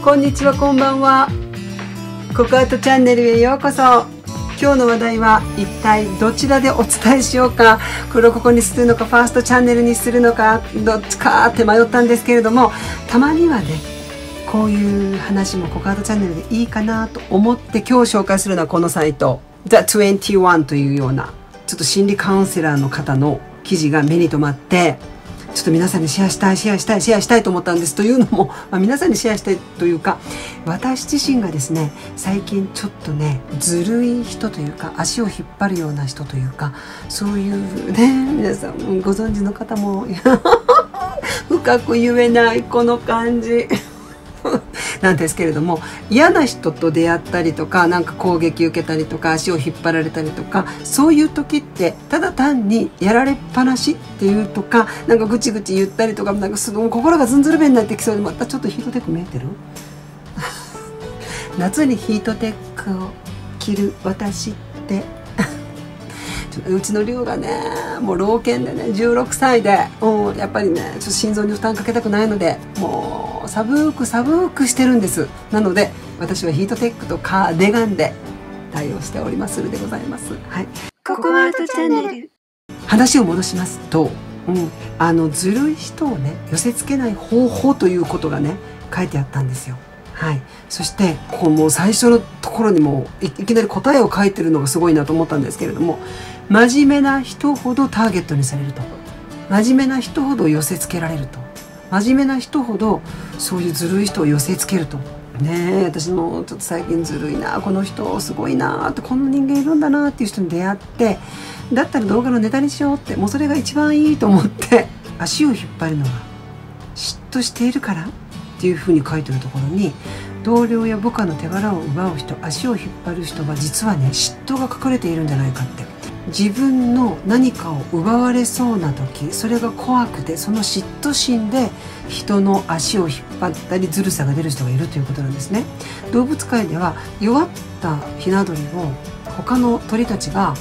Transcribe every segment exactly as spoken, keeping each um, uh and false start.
こんにちは、こんばんは。ココアートチャンネルへようこそ。今日の話題は一体どちらでお伝えしようか、黒ここにするのかファーストチャンネルにするのか、どっちかって迷ったんですけれども、たまにはねこういう話もココアートチャンネルでいいかなと思って今日紹介するのはこのサイト ザにじゅういち というようなちょっと心理カウンセラーの方の記事が目に留まって、ちょっと皆さんにシェアしたいシェアしたいシェアしたいと思ったんです。というのも、まあ、皆さんにシェアしたいというか、私自身がですね最近ちょっとねずるい人というか足を引っ張るような人というか、そういうね皆さんご存知の方も深く言えないこの感じなんですけれども、嫌な人と出会ったりとか、なんか攻撃受けたりとか足を引っ張られたりとか、そういう時ってただ単にやられっぱなしっていうとか、なんかぐちぐち言ったりとか、なんかすごい心がずんずるべになってきそうで、またちょっとヒートテック見えてる夏にヒートテックを着る私ってうちの龍がねもう老犬でねじゅうろくさいで、うん、やっぱりねちょっと心臓に負担かけたくないので、もう寒く寒くしてるんです。なので私はヒートテックとカーディガンで対応しておりまするでございます。はい、 ココアートチャンネル。 話を戻しますと、うん、あのずるい人をね寄せつけない方法ということがね書いてあったんですよ。はい、そしてこうもう最初のところにもいいきなり答えを書いてるのがすごいなと思ったんですけれども、真面目な人ほどターゲットにされると、真面目な人ほど寄せつけられると、真面目な人ほどそういうずるい人を寄せつけると。ねえ、私もちょっと最近ずるいな、この人すごいなって、こんな人間いるんだなっていう人に出会って、だったら動画のネタにしようって、もうそれが一番いいと思って足を引っ張るのは嫉妬しているからっていうふうに書いてるところに、同僚や部下の手柄を奪う人、足を引っ張る人は実はね嫉妬が隠れているんじゃないかって。自分の何かを奪われそうな時、それが怖くて、その嫉妬心で人の足を引っ張ったりずるさが出る人がいるということなんですね。動物界では弱ったヒナ鳥を他の鳥たちが、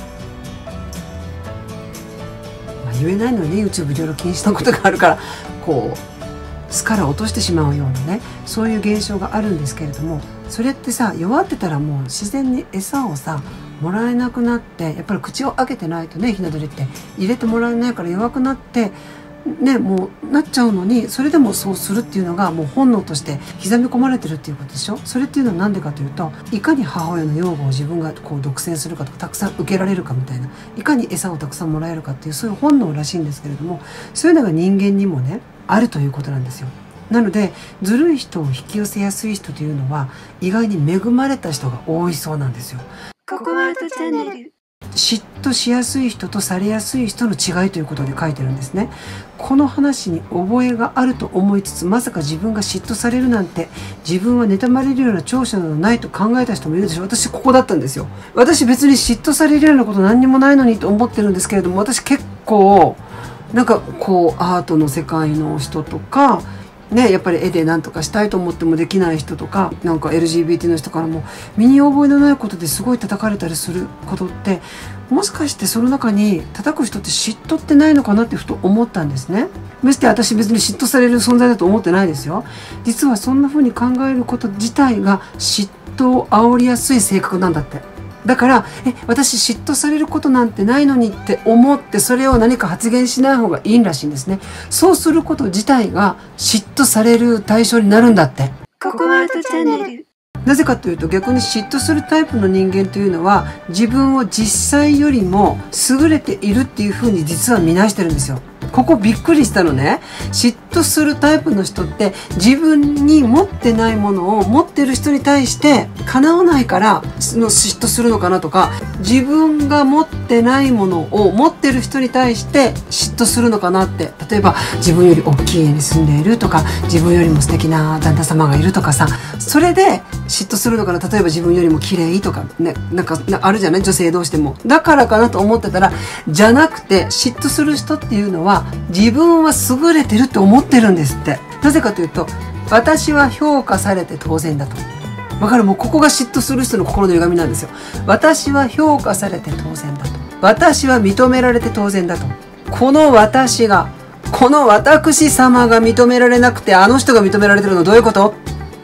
まあ、言えないのに YouTube いろいろ禁止なことがあるからこう巣から落としてしまうようなね、そういう現象があるんですけれども、それってさ弱ってたらもう自然に餌をさもらえなくなって、やっぱり口を開けてないとねヒナ鳥って入れてもらえないから弱くなってねもうなっちゃうのに、それでもそうするっていうのがもう本能として刻み込まれてるっていうことでしょ。それっていうのは何でかというと、いかに母親の養分を自分がこう独占するかとか、たくさん受けられるかみたいな、いかに餌をたくさんもらえるかっていう、そういう本能らしいんですけれども、そういうのが人間にもねあるということなんですよ。なのでずるい人を引き寄せやすい人というのは意外に恵まれた人が多いそうなんですよ。 ココアートチャンネル。 嫉妬しやすい人とされやすい人の違いということで書いてるんですね。この話に覚えがあると思いつつ、まさか自分が嫉妬されるなんて、自分は妬まれるような長所などないと考えた人もいるでしょう。私ここだったんですよ。私別に嫉妬されるようなこと何にもないのにと思ってるんですけれども、私結構なんかこうアートの世界の人とかね、やっぱり絵で何とかしたいと思ってもできない人とか、なんか エルジービーティー の人からも身に覚えのないことですごい叩かれたりすることって、もしかしてその中に叩く人って嫉妬ってないのかなってふと思ったんですね。まして私別に嫉妬される存在だと思ってないですよ。実はそんな風に考えること自体が嫉妬を煽りやすい性格なんだって。だからえ私嫉妬されることなんてないのにって思って、それを何か発言しない方がいいらしいんですね。そうすること自体が嫉妬される対象になるんだって。 ココアートチャンネル。 なぜかというと、逆に嫉妬するタイプの人間というのは自分を実際よりも優れているっていうふうに実は見なしてるんですよ。ここびっくりしたのね。嫉妬するタイプの人って自分に持ってないものを持ってる人に対して叶わないから嫉妬するのかなとか、自分が持ってないものを持ってる人に対して嫉妬するのかなって。例えば自分より大きい家に住んでいるとか、自分よりも素敵な旦那様がいるとかさ、それで嫉妬するのかな。例えば自分よりも綺麗とかね、なんかあるじゃない、女性同士でも。だからかなと思ってたら、じゃなくて嫉妬する人っていうのは自分は優れてるって思ってるんですって。なぜかというと、私は評価されて当然だと。わかる？もうここが嫉妬する人の心の歪みなんですよ。私は評価されて当然だと。私は認められて当然だと。この私が、この私様が認められなくてあの人が認められてるのどういうことっ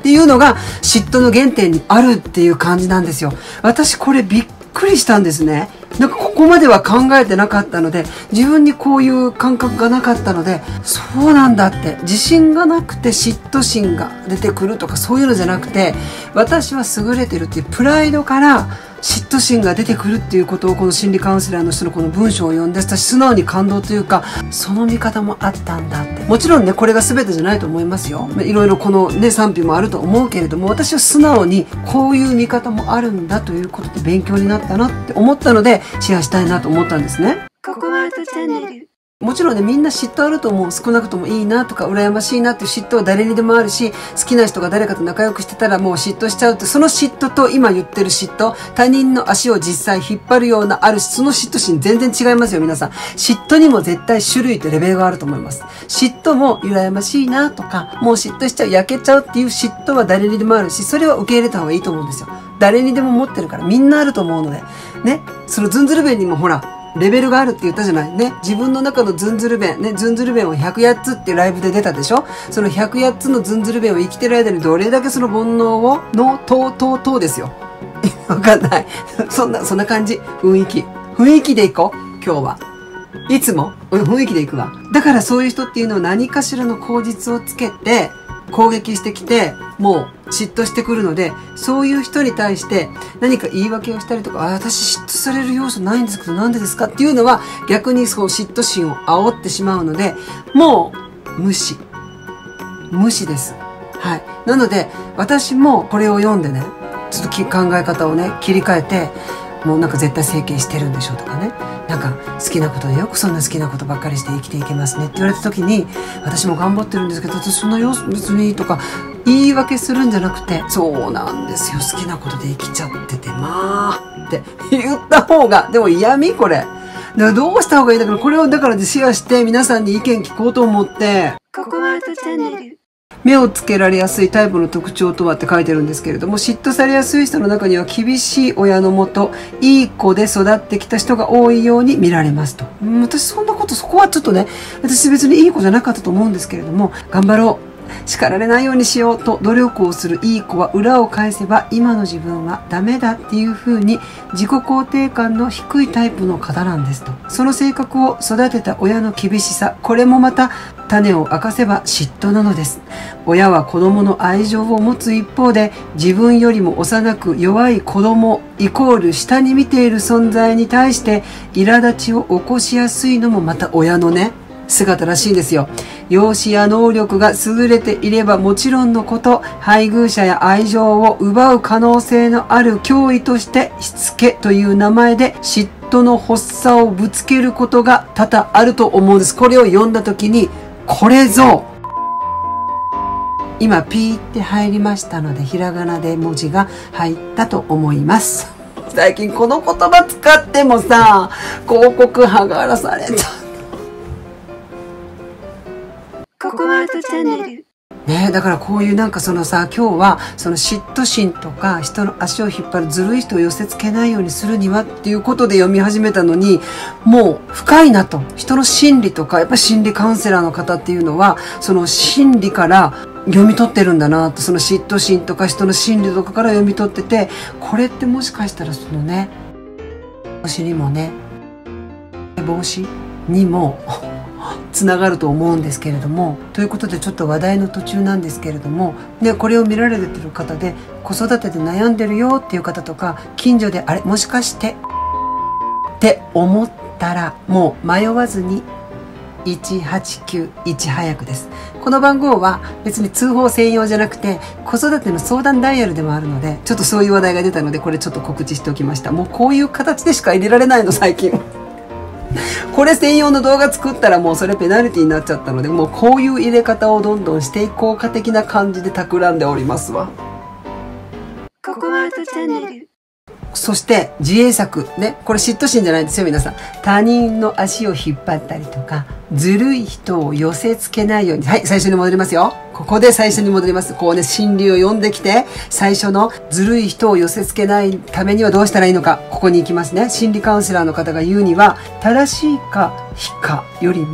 っていうのが嫉妬の原点にあるっていう感じなんですよ。私これびっくりしたんですね。なんかここまでは考えてなかったので、自分にこういう感覚がなかったので、そうなんだって、自信がなくて嫉妬心が出てくるとかそういうのじゃなくて、私は優れてるっていうプライドから嫉妬心が出てくるっていうことを、この心理カウンセラーの人のこの文章を読んで、私素直に感動というか、その見方もあったんだって。もちろんね、これが全てじゃないと思いますよ。いろいろこのね、賛否もあると思うけれども、私は素直にこういう見方もあるんだということで勉強になったなって思ったので、シェアしたいなと思ったんですね。 ココアートチャンネル。 もちろんね、みんな嫉妬あると思う。少なくともいいなとか、羨ましいなっていう嫉妬は誰にでもあるし、好きな人が誰かと仲良くしてたらもう嫉妬しちゃうって、その嫉妬と今言ってる嫉妬、他人の足を実際引っ張るようなあるし、その嫉妬心全然違いますよ、皆さん。嫉妬にも絶対種類とレベルがあると思います。嫉妬も羨ましいなとか、もう嫉妬しちゃう、焼けちゃうっていう嫉妬は誰にでもあるし、それは受け入れた方がいいと思うんですよ。誰にでも持ってるから、みんなあると思うので。ね、そのズンズル弁にもほら、レベルがあるって言ったじゃないね。自分の中のズンズル弁。ね、ズンズル弁をひゃくやっつっていうライブで出たでしょ。そのひゃくやっつのズンズル弁を生きてる間にどれだけその煩悩を、の、とうとうとうですよ。わかんない。そんな、そんな感じ。雰囲気。雰囲気でいこう。今日は。いつも、うん、雰囲気でいくわ。だからそういう人っていうのは何かしらの口実をつけて、攻撃してきて、もう嫉妬してくるので、そういう人に対して何か言い訳をしたりとか、あ、私嫉妬される要素ないんですけどなんでですかっていうのは逆にそう嫉妬心を煽ってしまうので、もう無視。無視です。はい。なので、私もこれを読んでね、ちょっと考え方をね、切り替えて、もうなんか絶対整形してるんでしょとかね。なんか好きなことでよくそんな好きなことばっかりして生きていけますねって言われた時に、私も頑張ってるんですけど、私そんな様子別にとか言い訳するんじゃなくて、そうなんですよ、好きなことで生きちゃってて、まあって言った方が、でも嫌味これ。だからどうした方がいいんだから、これをだからシェアして皆さんに意見聞こうと思って、 ココアートチャンネル。 目をつけられやすいタイプの特徴とはって書いてるんですけれども、嫉妬されやすい人の中には厳しい親のもと、いい子で育ってきた人が多いように見られますと。うん、私そんなこと、そこはちょっとね、私別にいい子じゃなかったと思うんですけれども、頑張ろう。叱られないようにしようと努力をするいい子は裏を返せば今の自分はダメだっていう風に自己肯定感の低いタイプの方なんですと。その性格を育てた親の厳しさ、これもまた種を明かせば嫉妬なのです。親は子供の愛情を持つ一方で、自分よりも幼く弱い子供イコール下に見ている存在に対して苛立ちを起こしやすいのもまた親のね、姿らしいんですよ。容姿や能力が優れていればもちろんのこと、配偶者や愛情を奪う可能性のある脅威としてしつけという名前で嫉妬の発作をぶつけることが多々あると思うんです。これを読んだ時に、これぞ今ピーって入りましたので、ひらがなで文字が入ったと思います。最近この言葉使ってもさ、広告はがらされちゃう。 ココアートチャンネル。 ね、だからこういうなんかそのさ、今日はその嫉妬心とか人の足を引っ張るずるい人を寄せつけないようにするにはっていうことで読み始めたのに、もう深いなと。人の心理とか、やっぱり心理カウンセラーの方っていうのは、その心理から読み取ってるんだなと、その嫉妬心とか人の心理とかから読み取ってて、これってもしかしたらそのね、防止にもね、防止にもつながると思うんですけれども、ということでちょっと話題の途中なんですけれども、ね、これを見られてる方で子育てで悩んでるよっていう方とか、近所であれもしかしてって思ったら、もう迷わずにいちはちきゅういち早くです。この番号は別に通報専用じゃなくて子育ての相談ダイヤルでもあるので、ちょっとそういう話題が出たのでこれちょっと告知しておきました。もうこういう形でしか入れられないの最近。これ専用の動画作ったらもうそれペナルティになっちゃったので、もうこういう入れ方をどんどんしていこうか的な感じで企んでおりますわ。 ココアートチャンネル。 そして自衛策ね、これ嫉妬心じゃないんですよ皆さん。他人の足を引っ張ったりとか、ずるい人を寄せつけないように、はい、最初に戻りますよ。ここで最初に戻ります。こうね、心理を読んできて、最初のずるい人を寄せつけないためにはどうしたらいいのか、ここに行きますね。心理カウンセラーの方が言うには、正しいか非かよりも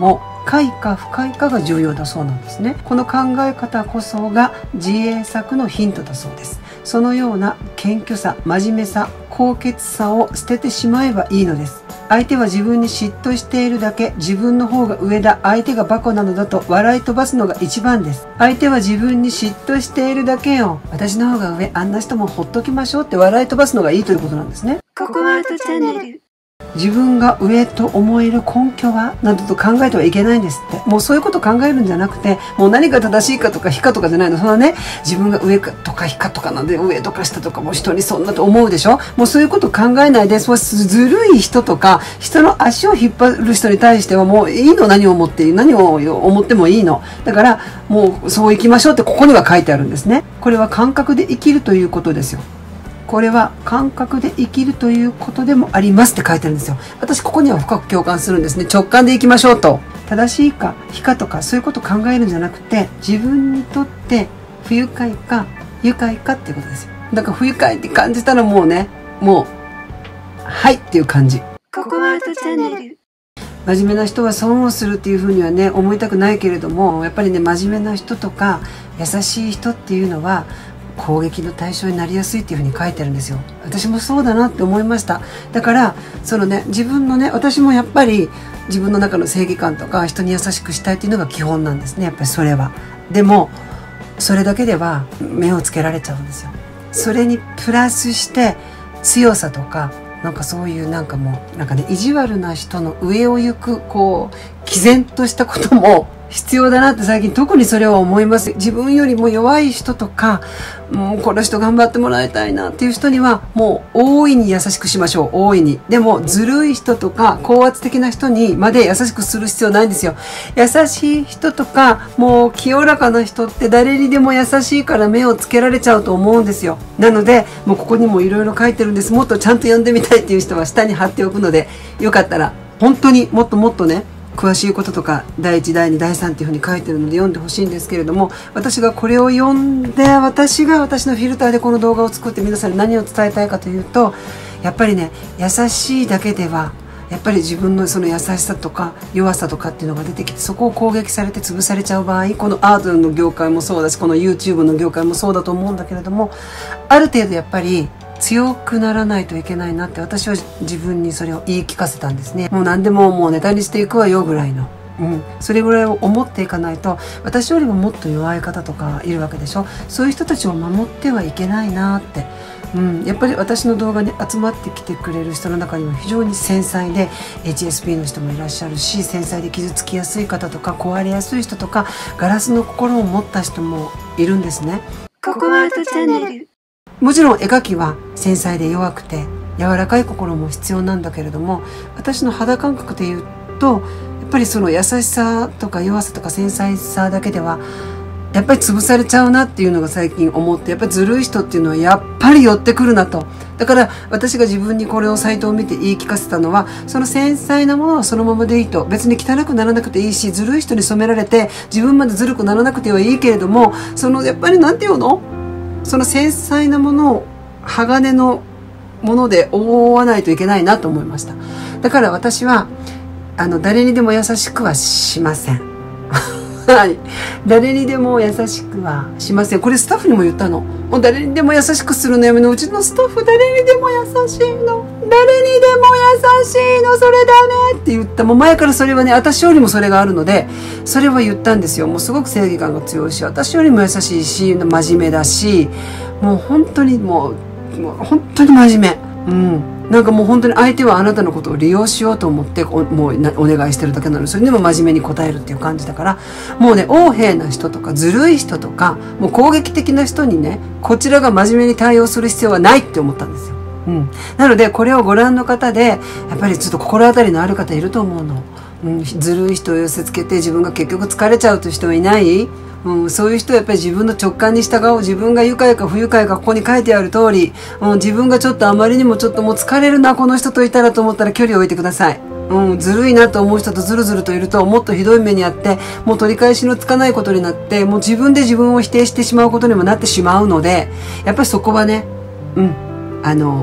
快か不快かが重要だそうなんですね。この考え方こそが自衛策のヒントだそうです。そのような謙虚さ、真面目さ、高潔さを捨ててしまえばいいのです。相手は自分に嫉妬しているだけ、自分の方が上だ、相手がバカなのだと笑い飛ばすのが一番です。相手は自分に嫉妬しているだけよ、私の方が上、あんな人もほっときましょうって笑い飛ばすのがいいということなんですね。 ココアートチャンネル。 自分が上と思える根拠はなどと考えてはいけないんですって。もうそういうこと考えるんじゃなくて、もう何が正しいかとか非かとかじゃないの。そんなね、自分が上かとか非かとかなんで、上とか下とかもう人にそんなと思うでしょ。もうそういうこと考えないで、そうずるい人とか人の足を引っ張る人に対してはもういいの、何を思っていい、何を思ってもいいの。だからもうそう生きましょうってここには書いてあるんですね。これは感覚で生きるということですよ。これは感覚で生きるということでもありますって書いてあるんですよ。私ここには深く共感するんですね。直感で生きましょうと。正しいか非かとかそういうことを考えるんじゃなくて、自分にとって不愉快か愉快かっていうことですよ。だから不愉快って感じたらもうね、もうはいっていう感じ。 ココアートチャンネル。 真面目な人は損をするっていうふうにはね思いたくないけれども、やっぱりね真面目な人とか優しい人っていうのは攻撃の対象になりやすいっていうふうに書いてるんですよ。私もそうだなって思いました。だからそのね、自分のね、私もやっぱり自分の中の正義感とか人に優しくしたいっていうのが基本なんですね。やっぱりそれは。でもそれだけでは目をつけられちゃうんですよ。それにプラスして強さとかなんかそういうなんかもうなんかね、意地悪な人の上を行くこう毅然としたことも必要だなって最近特にそれは思います。自分よりも弱い人とか、もうこの人頑張ってもらいたいなっていう人にはもう大いに優しくしましょう。大いに。でもずるい人とか高圧的な人にまで優しくする必要ないんですよ。優しい人とかもう清らかな人って誰にでも優しいから目をつけられちゃうと思うんですよ。なのでもうここにもいろいろ書いてるんです。もっとちゃんと読んでみたいっていう人は下に貼っておくので、よかったら本当にもっともっとね詳しいこととかだいいちだいにだいさんっていうふうに書いてるので読んでほしいんですけれども、私がこれを読んで私が私のフィルターでこの動画を作って皆さんに何を伝えたいかというと、やっぱりね優しいだけではやっぱり自分のその優しさとか弱さとかっていうのが出てきて、そこを攻撃されて潰されちゃう場合、このアートの業界もそうだしこの YouTube の業界もそうだと思うんだけれども、ある程度やっぱり強くならないといけないなって私は自分にそれを言い聞かせたんですね。もう何でももうネタにしていくわよぐらいの、うん、それぐらいを思っていかないと、私よりももっと弱い方とかいるわけでしょ。そういう人たちを守ってはいけないなって、うん、やっぱり私の動画に集まってきてくれる人の中にも非常に繊細で エイチエスピー の人もいらっしゃるし、繊細で傷つきやすい方とか壊れやすい人とかガラスの心を持った人もいるんですね。 ココアートチャンネル。 もちろん絵描きは繊細で弱くて柔らかい心も必要なんだけれども、私の肌感覚で言うとやっぱりその優しさとか弱さとか繊細さだけではやっぱり潰されちゃうなっていうのが最近思って、やっぱりずるい人っていうのはやっぱり寄ってくるなと。だから私が自分にこれをサイトを見て言い聞かせたのは、その繊細なものはそのままでいいと。別に汚くならなくていいし、ずるい人に染められて自分までずるくならなくてはいいけれども、そのやっぱりなんていうの、その繊細なものを鋼のもので覆わないといけないなと思いました。だから私はあの誰にでも優しくはしません。はい、誰にでも優しくはしません。これスタッフにも言ったの。もう誰にでも優しくするのやめの。うちのスタッフ誰にでも優しいの。誰にでも優しいの。それだねって言った。もう前からそれはね、私よりもそれがあるので、それは言ったんですよ。もうすごく正義感が強いし、私よりも優しいし、真面目だし、もう本当にもう、もう本当に真面目。うん。なんかもう本当に相手はあなたのことを利用しようと思っておもうお願いしてるだけなのに、それでも真面目に答えるっていう感じだから、もうね横柄な人とかずるい人とかもう攻撃的な人にね、こちらが真面目に対応する必要はないって思ったんですよ。うん、なのでこれをご覧の方でやっぱりちょっと心当たりのある方いると思うの。うん、ずるい人を寄せつけて自分が結局疲れちゃうという人はいない？うん、そういう人はやっぱり自分の直感に従おう。自分が愉快か不愉快かここに書いてある通り、うん、自分がちょっとあまりにもちょっともう疲れるなこの人といたらと思ったら距離を置いてください。うん、ずるいなと思う人とずるずるといるともっとひどい目にあって、もう取り返しのつかないことになって、もう自分で自分を否定してしまうことにもなってしまうので、やっぱりそこはね、うん、あのち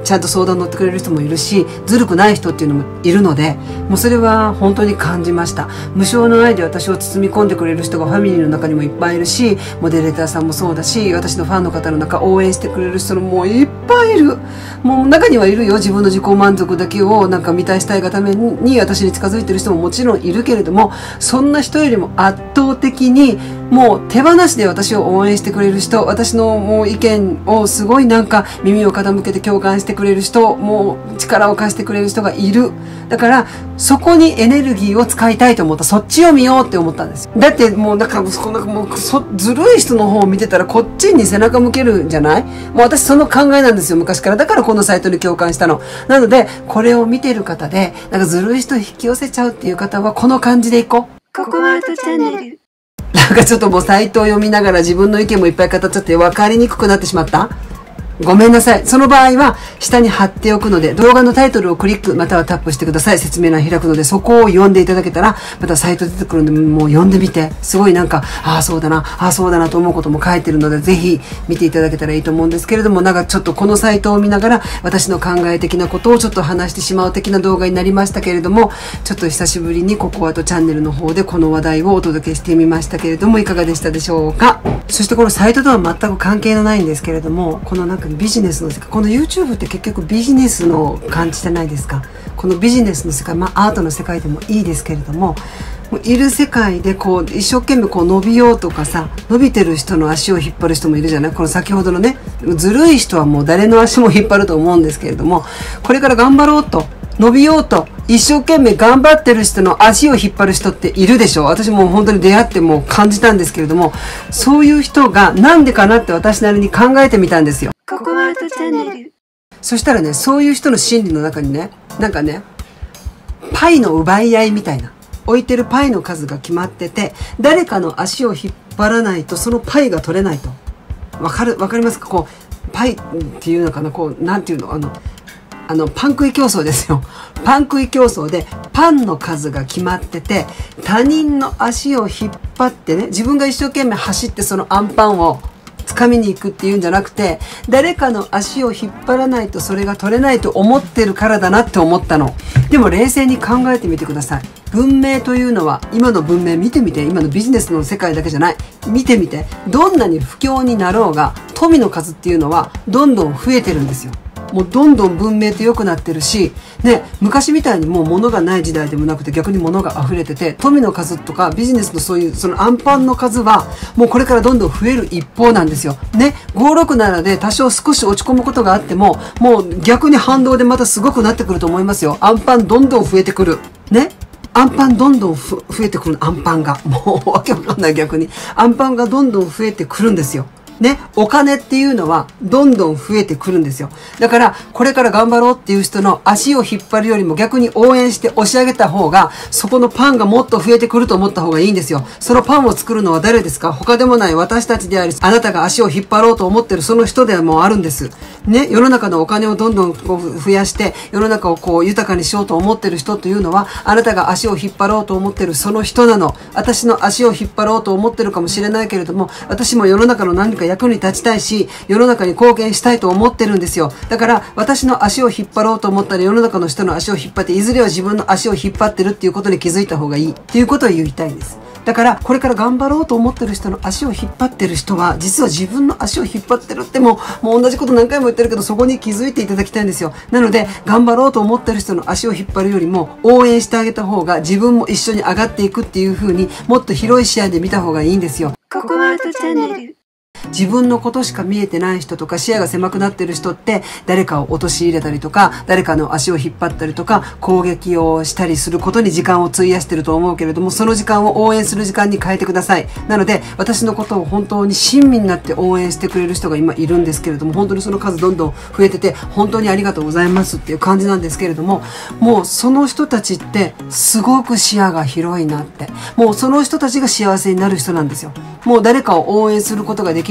ちゃんと相談乗ってくれる人もいるし、ずるくない人っていうのもいるので、もうそれは本当に感じました。無償の愛で私を包み込んでくれる人がファミリーの中にもいっぱいいるし、モデレーターさんもそうだし、私のファンの方の中応援してくれる人もいっぱいいる。もう中にはいるよ。自分の自己満足だけをなんか満たしたいがために私に近づいてる人ももちろんいるけれども、そんな人よりも圧倒的にもう手放しで私を応援してくれる人、私のもう意見をすごいなんか耳を傾けて共感してくれる人、もう力を貸してくれる人がいる。だからそこにエネルギーを使いたいと思った。そっちを見ようって思ったんです。だってもうなんかそなんかもうそずるい人の方を見てたらこっちに背中向けるんじゃない？もう私その考えなんですよ、昔から。だからこのサイトに共感したの。なのでこれを見てる方でなんかずるい人引き寄せちゃうっていう方はこの感じでいこう。 ココアートチャンネル。 なんかちょっともうサイトを読みながら自分の意見もいっぱい語っちゃって分かりにくくなってしまった？ごめんなさい。その場合は下に貼っておくので、動画のタイトルをクリックまたはタップしてください。説明欄開くので、そこを読んでいただけたら、またサイト出てくるので、もう読んでみて。すごいなんか、ああそうだな、ああそうだなと思うことも書いてるので、ぜひ見ていただけたらいいと思うんですけれども、なんかちょっとこのサイトを見ながら、私の考え的なことをちょっと話してしまう的な動画になりましたけれども、ちょっと久しぶりにココアとチャンネルの方でこの話題をお届けしてみましたけれども、いかがでしたでしょうか。そしてこのサイトとは全く関係のないんですけれども、このなんかビジネスの世界、この YouTube って結局ビジネスの感じじゃないですか。このビジネスの世界、まあアートの世界でもいいですけれども、いる世界でこう一生懸命こう伸びようとかさ、伸びてる人の足を引っ張る人もいるじゃない。この先ほどのね、ずるい人はもう誰の足も引っ張ると思うんですけれども、これから頑張ろうと、伸びようと一生懸命頑張ってる人の足を引っ張る人っているでしょ。私も本当に出会っても感じたんですけれども、そういう人がなんでかなって私なりに考えてみたんですよ。 ココアートチャンネル。 そしたらね、そういう人の心理の中にね、なんかね、パイの奪い合いみたいな、置いてるパイの数が決まってて、誰かの足を引っ張らないとそのパイが取れないと。わかる、わかりますか？こうパイっていうのかな、こうなんていうの、あのあのパン食い競争ですよ。パン食い競争でパンの数が決まってて、他人の足を引っ張ってね、自分が一生懸命走ってそのアンパンを掴みに行くっていうんじゃなくて、誰かの足を引っ張らないとそれが取れないと思ってるからだなって思ったの。でも冷静に考えてみてください。文明というのは、今の文明見てみて、今のビジネスの世界だけじゃない。見てみて、どんなに不況になろうが、富の数っていうのはどんどん増えてるんですよ。もうどんどん文明って良くなってるし、ね、昔みたいにもう物がない時代でもなくて逆に物が溢れてて、富の数とかビジネスのそういうそのアンパンの数はもうこれからどんどん増える一方なんですよ。ね、ごろくななで多少少し落ち込むことがあっても、もう逆に反動でまたすごくなってくると思いますよ。アンパンどんどん増えてくる。ね。アンパンどんどんふ増えてくる。アンパンが。もうわけわかんない逆に。アンパンがどんどん増えてくるんですよ。ね、お金っていうのはどんどん増えてくるんですよ。だからこれから頑張ろうっていう人の足を引っ張るよりも逆に応援して押し上げた方が、そこのパンがもっと増えてくると思った方がいいんですよ。そのパンを作るのは誰ですか？他でもない私たちであり、あなたが足を引っ張ろうと思ってるその人でもあるんです。ね、世の中のお金をどんどんこう増やして世の中をこう豊かにしようと思ってる人というのは、あなたが足を引っ張ろうと思ってるその人なの。私の足を引っ張ろうと思ってるかもしれないけれども、私も世の中の何か役に立ちたいし、世の中に貢献したいと思ってるんですよ。だから私の足を引っ張ろうと思ったら、世の中の人の足を引っ張って、いずれは自分の足を引っ張ってるっていうことに気づいた方がいいっていうことを言いたいんです。だからこれから頑張ろうと思ってる人の足を引っ張ってる人は、実は自分の足を引っ張ってるってもう、もう同じこと何回も言ってるけど、そこに気づいていただきたいんですよ。なので頑張ろうと思ってる人の足を引っ張るよりも応援してあげた方が、自分も一緒に上がっていくっていう風に、もっと広い視野で見た方がいいんですよ。 ココアートチャンネル。 自分のことしか見えてない人とか視野が狭くなってる人って、誰かを陥れたりとか、誰かの足を引っ張ったりとか、攻撃をしたりすることに時間を費やしてると思うけれども、その時間を応援する時間に変えてください。なので私のことを本当に親身になって応援してくれる人が今いるんですけれども、本当にその数どんどん増えてて、本当にありがとうございますっていう感じなんですけれども、もうその人たちってすごく視野が広いなって、もうその人たちが幸せになる人なんですよ。もう誰かを応援することができる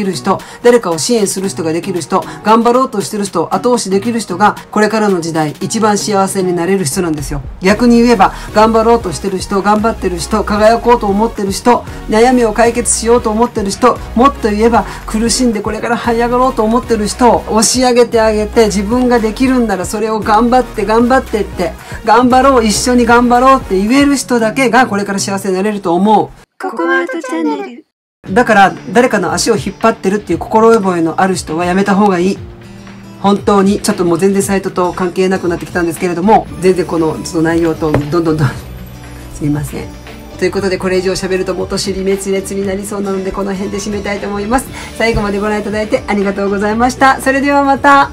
る人、誰かを支援する人ができる人、頑張ろうとしてる人、後押しできる人が、これからの時代、一番幸せになれる人なんですよ。逆に言えば、頑張ろうとしてる人、頑張ってる人、輝こうと思ってる人、悩みを解決しようと思ってる人、もっと言えば、苦しんでこれから這い上がろうと思ってる人を押し上げてあげて、自分ができるんならそれを頑張って頑張ってって、頑張ろう、一緒に頑張ろうって言える人だけがこれから幸せになれると思う。 ココアートチャンネル。 だから誰かの足を引っ張ってるっていう心覚えのある人はやめた方がいい。本当にちょっともう全然サイトと関係なくなってきたんですけれども、全然このちょっと内容とどんどんどんすみません。ということで、これ以上喋ると元尻滅裂になりそうなので、この辺で締めたいと思います。最後までご覧いただいてありがとうございました。それではまた。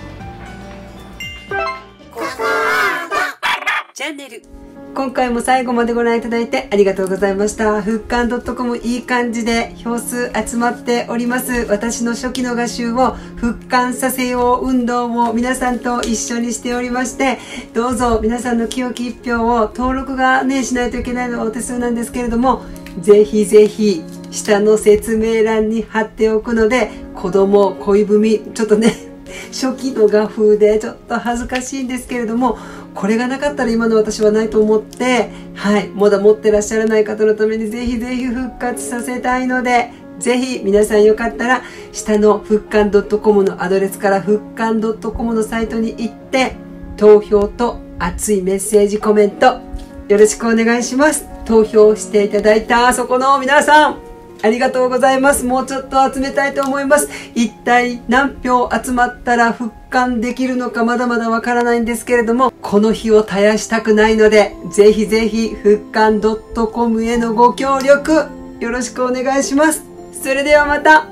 チャンネル。今回も最後までご覧いただいてありがとうございました。復刊 .com いい感じで票数集まっております。私の初期の画集を復刊させよう運動を皆さんと一緒にしておりまして、どうぞ皆さんの清き一票を登録がね、しないといけないのはお手数なんですけれども、ぜひぜひ下の説明欄に貼っておくので、子供、恋文、ちょっとね、初期の画風でちょっと恥ずかしいんですけれども、これがなかったら今の私はないと思って、はい、まだ持ってらっしゃらない方のためにぜひぜひ復活させたいので、ぜひ皆さんよかったら下の復刊 .com のアドレスから復刊 .com のサイトに行って、投票と熱いメッセージコメントよろしくお願いします。投票していただいたそこの皆さん、ありがとうございます。もうちょっと集めたいと思います。一体何票集まったら復刊できるのかまだまだわからないんですけれども、この日を絶やしたくないので、ぜひぜひ復刊 .com へのご協力よろしくお願いします。それではまた。